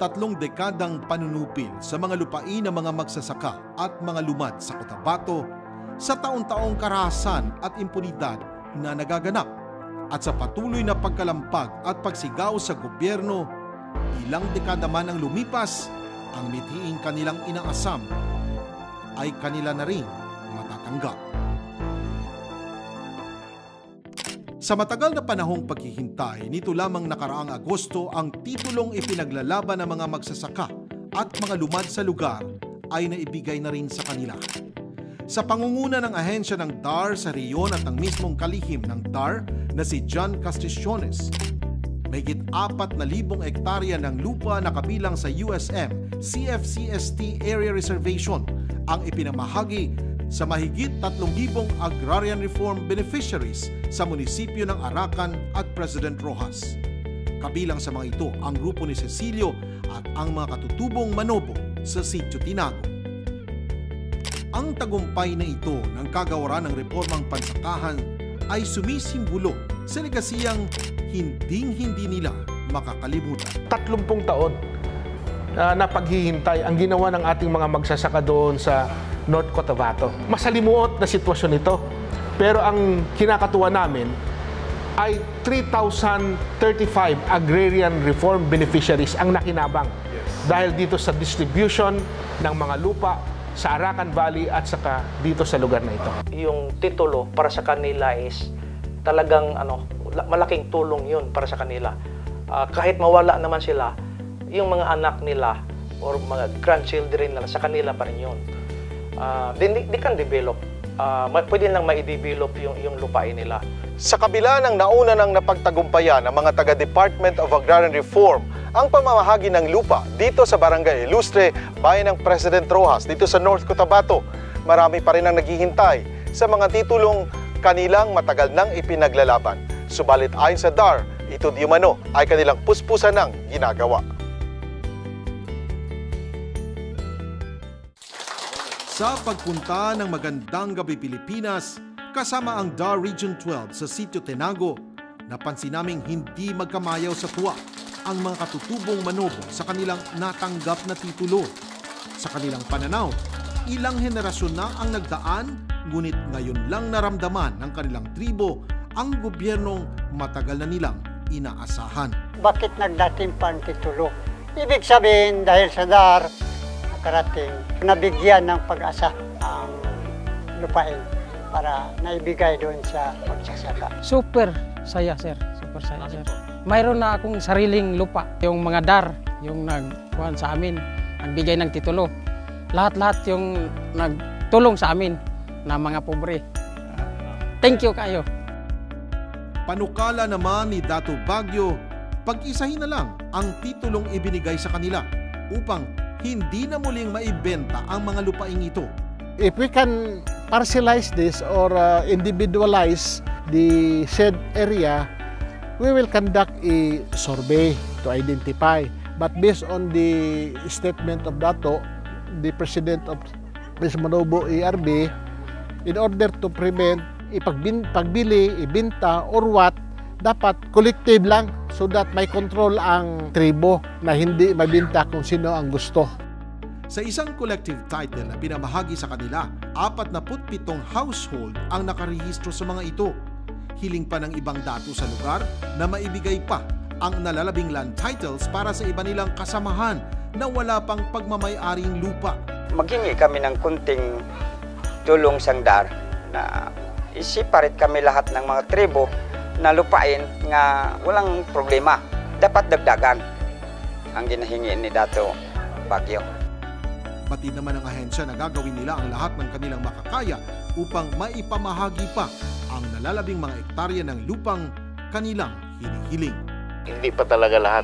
tatlong dekadang panunupil sa mga lupain ng mga magsasaka at mga lumad sa Cotabato, sa taon-taong karahasan at impunidad na nagaganap, at sa patuloy na pagkalampag at pagsigaw sa gobyerno, ilang dekada man ang lumipas, ang mithiing kanilang inaasam ay kanila na rin matatanggap. Sa matagal na panahong paghihintay, nito lamang nakaraang Agosto ang titulong ipinaglalaban ng mga magsasaka at mga lumad sa lugar ay naibigay na rin sa kanila. Sa pangunguna ng ahensya ng DAR sa riyon at ang mismong kalihim ng DAR na si John Casticiones, mahigit 4,000 hektarya ng lupa na kabilang sa USM CFCST Area Reservation ang ipinamahagi sa mahigit 3,000 agrarian reform beneficiaries sa munisipyo ng Arakan at President Roxas. Kabilang sa mga ito ang grupo ni Cecilio at ang mga katutubong Manobo sa Sitio Tinago. Ang tagumpay na ito ng kagawaran ng reformang pansakahan ay sumisimbolo sa legasiyang hinding-hindi nila makakalimutan. 30 taon na paghihintay ang ginawa ng ating mga magsasaka doon sa North Cotabato. Masalimuot na sitwasyon ito. Pero ang kinakatuwa namin ay 3,035 agrarian reform beneficiaries ang nakinabang dahil dito sa distribution ng mga lupa sa Arakan Valley at saka dito sa lugar na ito. Yung titulo para sa kanila is talagang malaking tulong yun para sa kanila. Kahit mawala naman sila, yung mga anak nila or mga grandchildren nila, sa kanila pa rin yun. They can develop. Pwede lang ma-develop yung lupain nila. Sa kabila ng nauna ng napagtagumpayan ng mga taga-Department of Agrarian Reform ang pamamahagi ng lupa dito sa Barangay Ilustre, bayan ng President Roxas dito sa North Cotabato, marami pa rin ang naghihintay sa mga titulong kanilang matagal nang ipinaglalaban. Subalit ayon sa DAR, ito di umano ay kanilang puspusan ng ginagawa. Sa pagpunta ng Magandang Gabi Pilipinas, kasama ang DAR Region 12 sa Sitio Tinago, napansin naming hindi magkamayaw sa tuwa ang mga katutubong Manobo sa kanilang natanggap na titulo. Sa kanilang pananaw, ilang henerasyon na ang nagdaan, ngunit ngayon lang naramdaman ng kanilang tribo ang gobyernong matagal na nilang inaasahan. Bakit nagdating pa ang titulo? Ibig sabihin dahil sa DAR, nakarating, nabigyan ng pag-asa ang lupain para naibigay doon sa magsasaka. Super saya, sir. Super saya, sir. Mayroon na akong sariling lupa. Yung mga DAR, yung nagkuhan sa amin, nagbigay ng titulo. Lahat-lahat yung nagtulong sa amin na mga pobre. Thank you kayo. Panukala naman ni Dato Baguio, pag-isahin na lang ang titulong ibinigay sa kanila upang hindi na muling maibenta ang mga lupaing ito. If we can parcelize this or individualize the said area, we will conduct a survey to identify. But based on the statement of Dato, the President of Manobo ARB, in order to prevent pagbili, ibenta, or what, dapat collective lang so that may control ang tribo na hindi mabinta kung sino ang gusto. Sa isang collective title na pinamahagi sa kanila, 47 household ang nakarehistro sa mga ito. Hiling pa ng ibang dato sa lugar na maibigay pa ang nalalabing land titles para sa iba nilang kasamahan na wala pang pagmamay-aring lupa. Maghingi kami ng kunting tulong sa DAR na i-separate kami lahat ng mga tribo na lupain nga walang problema. Dapat dagdagan ang ginahingi ni Dato Baguio. Batid naman ang ahensya na gagawin nila ang lahat ng kanilang makakaya upang maipamahagi pa ang nalalabing mga hektarya ng lupang kanilang hinihiling. Hindi pa talaga lahat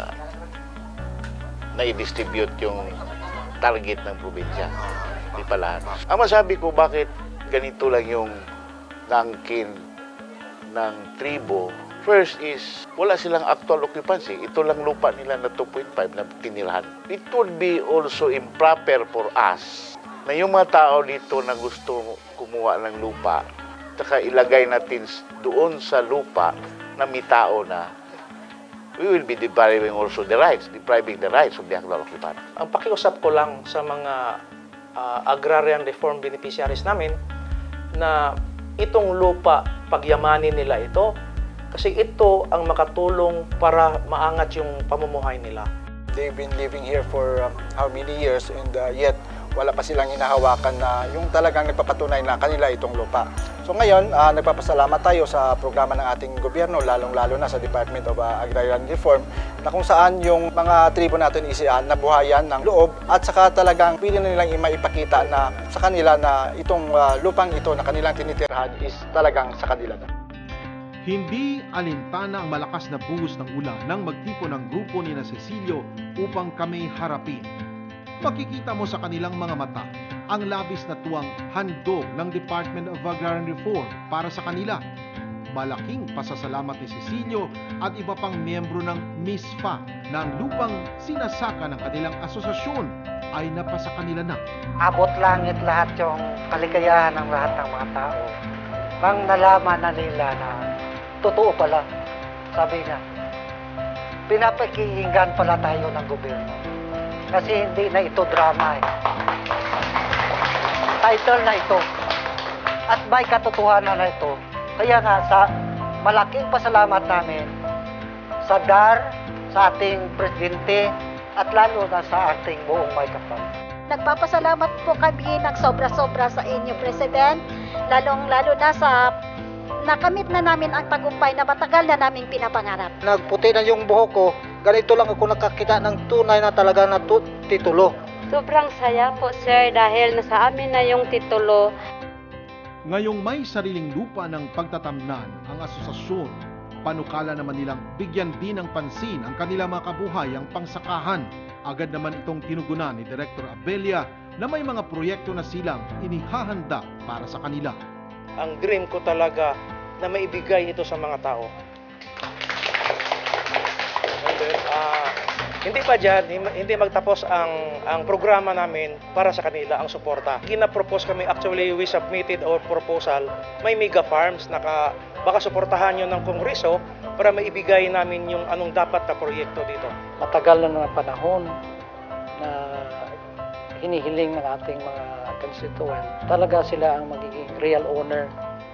na i-distribute yung target ng probinsya. Hindi pa lahat. Ang masabi ko bakit ganito lang yung nangkin ng tribo, first is wala silang actual occupancy. Ito lang lupa nila na 2.5 na tinirahan. It would be also improper for us na yung mga tao dito na gusto kumuha ng lupa, saka ilagay natin doon sa lupa na may tao na, we will be depriving also the rights of the Aklan-Oklipana. Ang pakiusap ko lang sa mga agrarian reform beneficiaries namin na itong lupa, pagyamanin nila ito kasi ito ang makatulong para maangat yung pamumuhay nila. They've been living here for how many years and yet wala pa silang hinahawakan na yung talagang nagpapatunay na kanila itong lupa. So ngayon, nagpapasalamat tayo sa programa ng ating gobyerno, lalong-lalo na sa Department of Agrarian Reform, na kung saan yung mga tribo natin nabuhayan ng loob at saka talagang pili na nilang maipakita na sa kanila na itong lupang ito na kanilang tinitirhan is talagang sa kanila na. Hindi alintana ang malakas na buhos ng ulan nang magtipon ng grupo ni na Cecilio upang kami harapin. Makikita mo sa kanilang mga mata ang labis na tuwang handog ng Department of Agrarian Reform para sa kanila. Malaking pasasalamat ni Cecilio at iba pang miyembro ng MISFA na ang lupang sinasaka ng kanilang asosasyon ay napasa kanila na. Abot langit lahat yung kaligayahan ng lahat ng mga tao. Nang nalaman na nila na totoo pala, sabi niya, pinapakinggan pala tayo ng gobyerno. Kasi hindi na ito drama eh. Title na ito. At may katotohanan na ito. Kaya nga sa malaking pasalamat namin sa DAR, sa ating presidente, at lalo na sa ating buong may kapal. Nagpapasalamat po kami ng sobra-sobra sa inyo, President, lalong-lalo na sa nakamit na namin ang tagumpay na matagal na naming pinapangarap. Nagputi na yung buhok ko, ganito lang ako nakakita ng tunay na talaga na titulo. Sobrang saya po, sir, dahil nasa amin na yung titulo. Ngayong may sariling lupa ng pagtatamnan ang asosasyon, panukala naman nilang bigyan din ng pansin ang kanilang mga kabuhayang pangsakahan. Agad naman itong tinugunan ni Director Abelia na may mga proyekto na silang inihahanda para sa kanila. Ang dream ko talaga na maibigay ito sa mga tao. And then, hindi pa dyan, hindi magtapos ang programa namin para sa kanila, ang suporta. Gina-propose kami, actually we submitted our proposal, may mega farms na baka suportahan yun ng Kongreso para maibigay namin yung anong dapat na proyekto dito. Matagal na ng panahon na hinihiling ng ating mga constituent. Talaga sila ang magiging real owner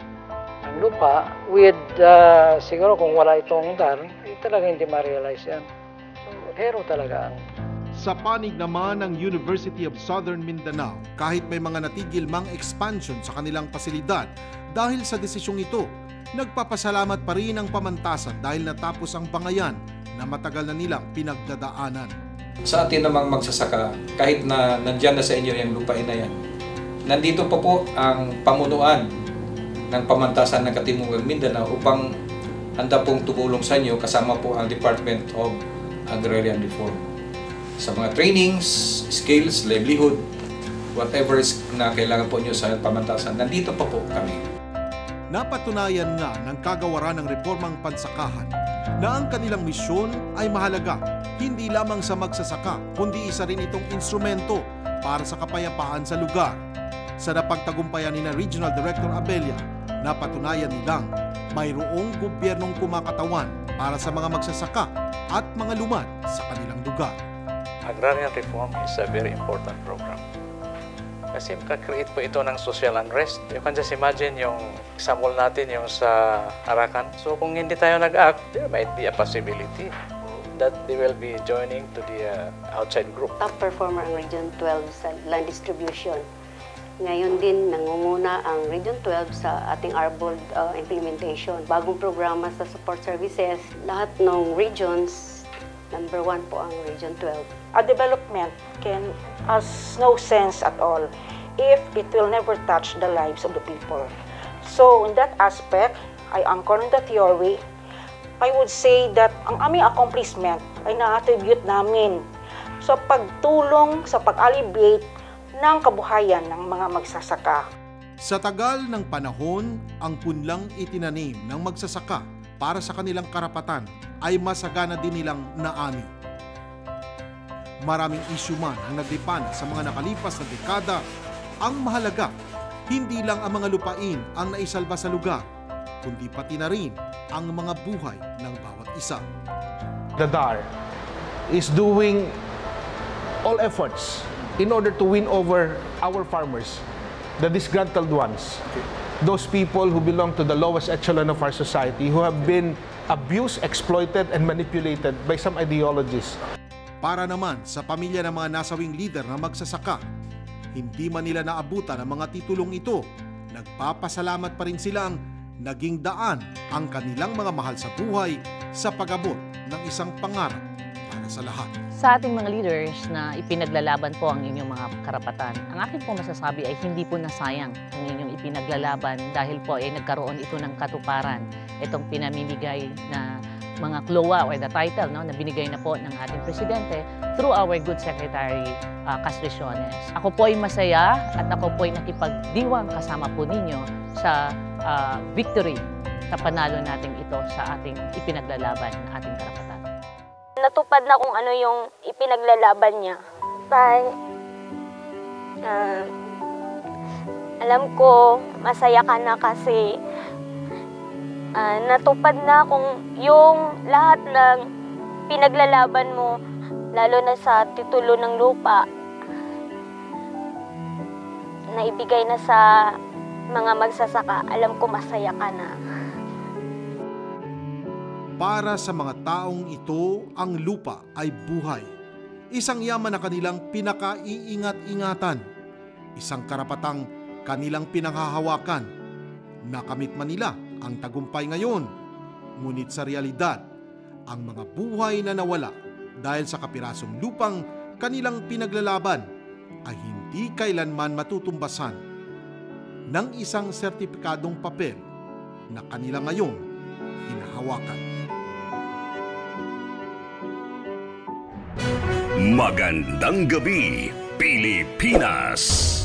ng lupa with, siguro kung wala itong DAR, talaga hindi ma-realize yan. So, hero talaga ang... Sa panig naman ng University of Southern Mindanao, kahit may mga natigil mang expansion sa kanilang pasilidad dahil sa desisyong ito, nagpapasalamat pa rin ang pamantasan dahil natapos ang bangayan na matagal na nilang pinagdadaanan. Sa atin namang magsasaka, kahit na nandyan na sa inyo yung lupain na yan, nandito pa po ang pamunuan ng pamantasan ng Katimugang Mindanao upang handa pong tumulong sa inyo kasama po ang Department of Agrarian Reform. Sa mga trainings, skills, livelihood, whatever na kailangan po nyo sa pamantasan, nandito pa po kami. Napatunayan nga ng kagawaran ng reformang pansakahan na ang kanilang misyon ay mahalaga, hindi lamang sa magsasaka, kundi isa rin itong instrumento para sa kapayapaan sa lugar. Sa napagtagumpayan ni Regional Director Abelia, napatunayan nilang mayroong gobyernong kumakatawan para sa mga magsasaka at mga lumad sa kanilang lugar. Agrarian reform is a very important program. Kasi makakreate po ito ng social unrest. You can just imagine yung example natin yung sa Arakan. So kung hindi tayo nag-act, there might be a possibility that they will be joining to the outside group. Top performer ang Region 12 sa land distribution. Ngayon din, nangunguna ang Region 12 sa ating ARBOLD implementation. Bagong programa sa support services, lahat ng regions, number 1 po ang Region 12. A development has no sense at all if it will never touch the lives of the people. So, in that aspect, I anchor in the theory, I would say that ang aming accomplishment ay na-attribute namin sa pagtulong sa pag-alleviate ng kabuhayan ng mga magsasaka. Sa tagal ng panahon, ang punlang itinanim ng magsasaka para sa kanilang karapatan ay masagana din nilang naani. Maraming isyu man ang naglipana sa mga nakalipas na dekada, ang mahalaga, hindi lang ang mga lupain ang naisalba sa lugar, kundi pati na rin ang mga buhay ng bawat isa. The DAR is doing all efforts in order to win over our farmers, the disgruntled ones, those people who belong to the lowest echelon of our society, who have been abused, exploited, and manipulated by some ideologies. Para naman sa pamilya ng mga nasawing leader na magsasaka, hindi man nila naabutan ang mga titulong ito, nagpapasalamat pa rin silang naging daan ang kanilang mga mahal sa buhay sa pag-abot ng isang pangarap para sa lahat. Sa ating mga leaders na ipinaglalaban po ang inyong mga karapatan, ang akin po masasabi ay hindi po nasayang ang inyong ipinaglalaban dahil po ay nagkaroon ito ng katuparan. Itong pinamimigay na mga CLOA or the title na binigay na po ng ating presidente through our good Secretary Castreciones. Ako po ay masaya at ako po ay nakipagdiwang kasama po ninyo sa victory sa panalo natin ito sa ating ipinaglalaban ng ating karapatan. Natupad na kung ano yung ipinaglalaban niya. Alam ko, masaya ka na kasi natupad na kung yung lahat ng pinaglalaban mo, lalo na sa titulo ng lupa, na ibigay na sa mga magsasaka. Alam ko, masaya ka na. Para sa mga taong ito, ang lupa ay buhay. Isang yaman na kanilang pinakaiingat-ingatan. Isang karapatang kanilang pinanghahawakan. Nakamit man nila ang tagumpay ngayon. Ngunit sa realidad, ang mga buhay na nawala dahil sa kapirasong lupang kanilang pinaglalaban ay hindi kailanman matutumbasan ng isang sertipikadong papel na kanila ngayong hinahawakan. Magandang gabi, Pilipinas!